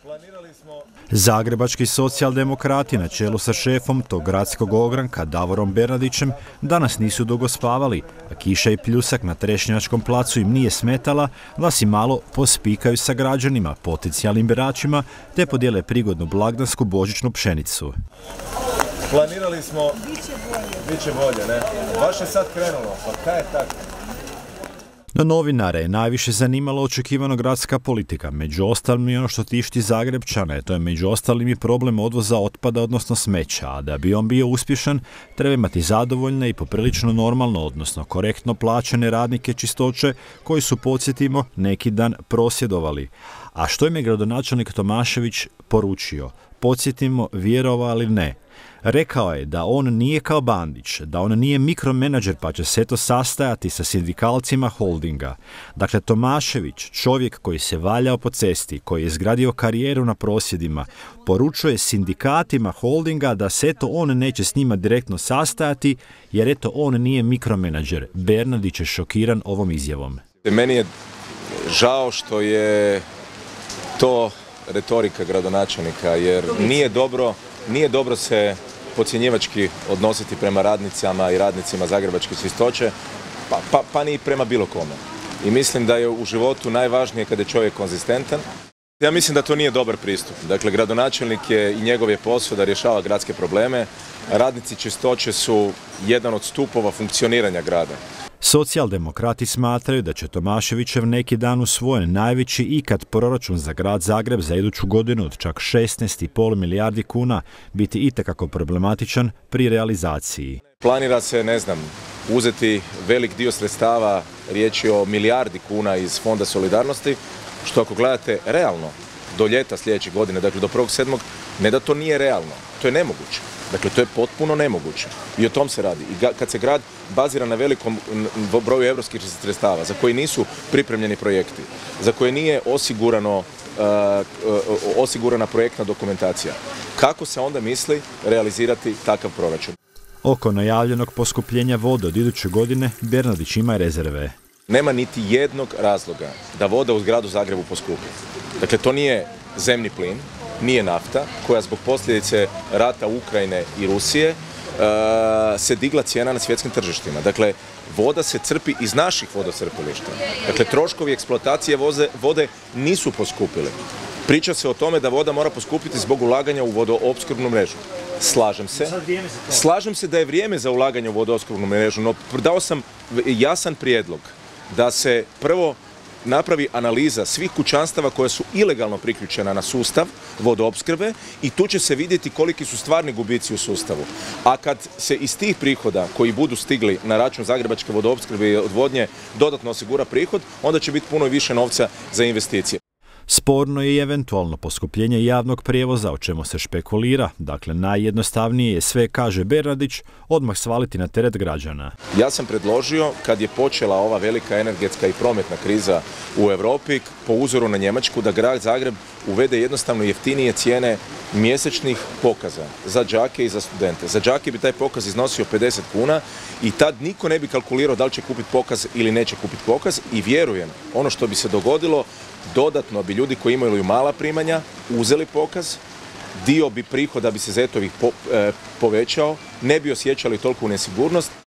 Zagrebački socijaldemokrati na čelu sa šefom tog gradskog ogranka Davorom Bernardićem danas nisu dugo spavali, a kiša i pljusak na Trešnjevačkom placu im nije smetala da si malo pospikaju sa građanima, potencijalnim biračima, te podijele prigodnu blagdansku božićnu pšenicu. Planirali smo, bit će bolje, ne? Baš je sad krenulo, pa kaj je tako? No novinare je najviše zanimalo očekivano gradska politika, među ostalim i ono što tišti Zagrepčane, to je među ostalim i problem odvoza otpada, odnosno smeća, a da bi on bio uspješan, treba imati zadovoljne i poprilično normalno, odnosno korektno plaćene radnike čistoće, koji su, podsjetimo, neki dan prosvjedovali. A što im je gradonačelnik Tomašević poručio? Podsjetimo, vjerovali ili ne. Rekao je da on nije kao Bandić, da on nije mikromenadžer pa će se to sastajati sa sindikalcima holdinga. Dakle, Tomašević, čovjek koji se valjao po cesti, koji je izgradio karijeru na prosvjedima, poručuje sindikatima holdinga da se to on neće s njima direktno sastajati, jer eto on nije mikromenadžer. Bernardić je šokiran ovom izjavom. Meni je žao što je to retorika gradonačelnika, jer nije dobro se podcjenjivački odnositi prema radnicama i radnicima Zagrebačke čistoće, pa ni prema bilo kome. I mislim da je u životu najvažnije kada je čovjek konzistentan. Ja mislim da to nije dobar pristup. Dakle, gradonačelnik je i njegov je posao da rješava gradske probleme. Radnici čistoće su jedan od stupova funkcioniranja grada. Socijaldemokrati smatraju da će Tomaševićev neki dan usvojen najveći ikad proračun za grad Zagreb za iduću godinu od čak 16,5 milijardi kuna biti itekako problematičan pri realizaciji. Planira se, uzeti velik dio sredstava, riječ je o milijardi kuna iz Fonda solidarnosti, što ako gledate realno do ljeta sljedeće godine, dakle do 1.7., ne da to nije realno, to je nemoguće. Dakle, to je potpuno nemoguće. I o tom se radi. I kad se grad bazira na velikom broju europskih sredstava, za koji nisu pripremljeni projekti, za koje nije osigurana projektna dokumentacija, kako se onda misli realizirati takav proračun? Oko najavljenog poskupljenja vode od iduće godine Bernardić ima rezerve. Nema niti jednog razloga da voda u gradu Zagrebu poskupi. Dakle, to nije zemni plin, nije nafta, koja zbog posljedice rata Ukrajine i Rusije se digla cijena na svjetskim tržištima. Dakle, voda se crpi iz naših vodocrpilišta. Dakle, troškovi eksploatacije vode nisu poskupili. Priča se o tome da voda mora poskupiti zbog ulaganja u vodoopskrbnu mrežu. Slažem se da je vrijeme za ulaganje u vodoopskrbnu mrežu, no dao sam jasan prijedlog da se prvo napravi analiza svih kućanstava koja su ilegalno priključena na sustav vodoopskrbe i tu će se vidjeti koliki su stvarni gubici u sustavu. A kad se iz tih prihoda koji budu stigli na račun Zagrebačke vodoopskrbe i odvodnje dodatno osigura prihod, onda će biti puno više novca za investicije. Sporno je i eventualno poskupljenje javnog prijevoza, o čemu se špekulira. Dakle, najjednostavnije je sve, kaže Bernardić, odmah svaliti na teret građana. Ja sam predložio, kad je počela ova velika energetska i prometna kriza u Europi, po uzoru na Njemačku, da grad Zagreb uvede jednostavno jeftinije cijene mjesečnih pokaza za đake i za studente. Za đake bi taj pokaz iznosio 50 kuna i tad niko ne bi kalkulirao da li će kupiti pokaz ili neće kupiti pokaz i vjerujem, ono što bi se dogodilo, dodatno bi ljudi koji imaju mala primanja uzeli pokaz, dio bi prihoda bi se zetovih povećao, ne bi osjećali toliku nesigurnost.